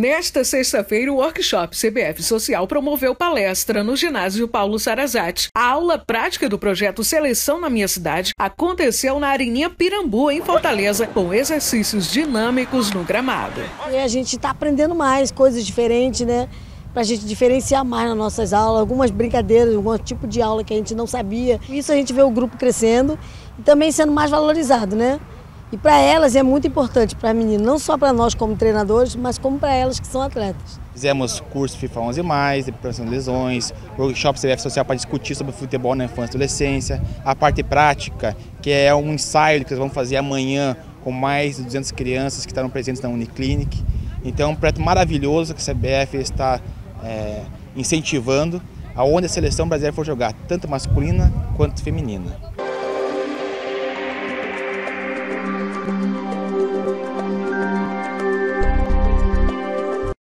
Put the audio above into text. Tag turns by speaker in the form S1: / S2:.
S1: Nesta sexta-feira, o workshop CBF Social promoveu palestra no ginásio Paulo Sarazate. A aula prática do projeto Seleção na Minha Cidade aconteceu na Areninha Pirambu, em Fortaleza, com exercícios dinâmicos no gramado.
S2: E a gente está aprendendo mais, coisas diferentes, né? Para a gente diferenciar mais nas nossas aulas, algumas brincadeiras, algum tipo de aula que a gente não sabia. Isso a gente vê o grupo crescendo e também sendo mais valorizado, né? E para elas é muito importante, para as meninas, não só para nós como treinadores, mas como para elas que são atletas.
S3: Fizemos curso FIFA 11+, de prevenção de lesões, workshop CBF Social para discutir sobre futebol na infância e adolescência, a parte prática, que é um ensaio que eles vão fazer amanhã com mais de 200 crianças que estarão presentes na Uniclinic. Então é um projeto maravilhoso que a CBF está incentivando, aonde a seleção brasileira for jogar, tanto masculina quanto feminina.